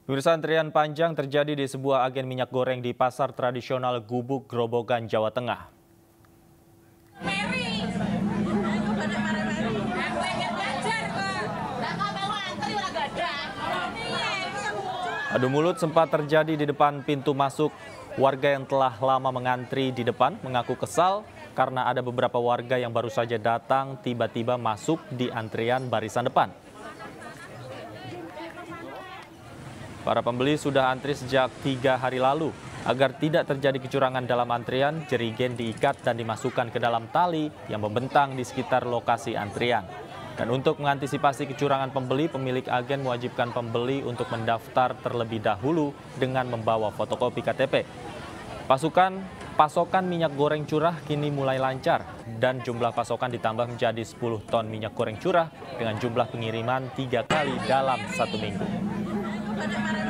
Pemirsa, antrian panjang terjadi di sebuah agen minyak goreng di pasar tradisional Gubuk, Grobogan, Jawa Tengah. Adu mulut sempat terjadi di depan pintu masuk. Warga yang telah lama mengantri di depan mengaku kesal karena ada beberapa warga yang baru saja datang tiba-tiba masuk di antrian barisan depan. Para pembeli sudah antri sejak 3 hari lalu. Agar tidak terjadi kecurangan dalam antrian, jerigen diikat dan dimasukkan ke dalam tali yang membentang di sekitar lokasi antrian. Dan untuk mengantisipasi kecurangan pembeli, pemilik agen mewajibkan pembeli untuk mendaftar terlebih dahulu dengan membawa fotokopi KTP. Pasokan minyak goreng curah kini mulai lancar dan jumlah pasokan ditambah menjadi 10 ton minyak goreng curah dengan jumlah pengiriman 3 kali dalam 1 minggu.